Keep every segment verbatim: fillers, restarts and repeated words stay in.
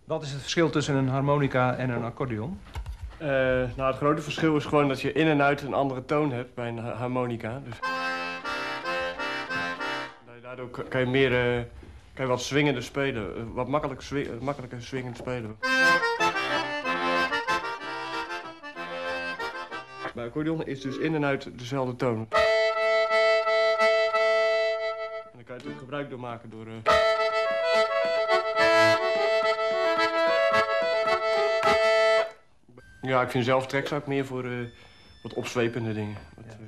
Wat is het verschil tussen een harmonica en een accordeon? Uh, nou, het grote verschil is gewoon dat je in en uit een andere toon hebt bij een harmonica. Dus... Daardoor kan je, meer, uh, kan je wat swingender spelen, uh, wat makkelijk swing, uh, makkelijker swingend spelen. Bij accordeon is dus in en uit dezelfde toon. En dan kan je er gebruik door maken door... Uh... Ja, ik vind zelf trekzak meer voor uh, wat opzwepende dingen. Wat, uh...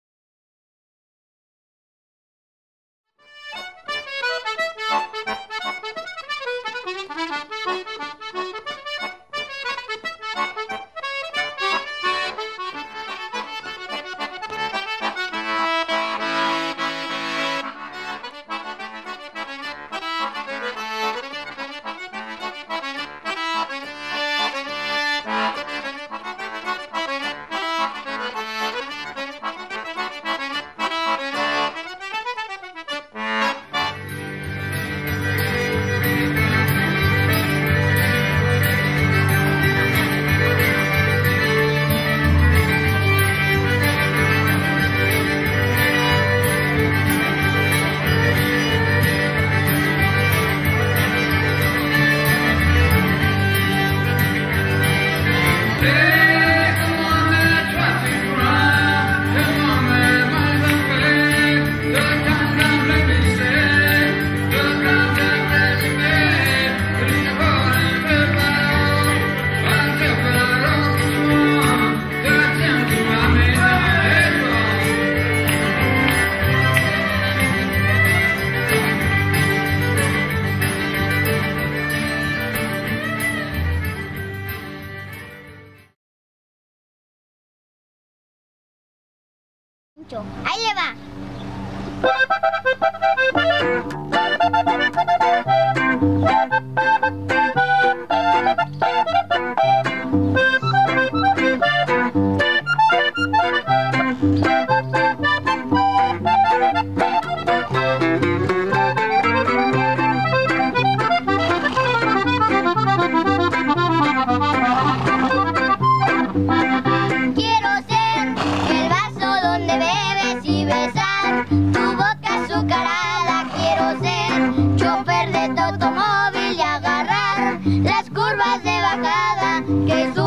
Ahí le va. Chofer de tu automóvil y agarrar las curvas de bajada que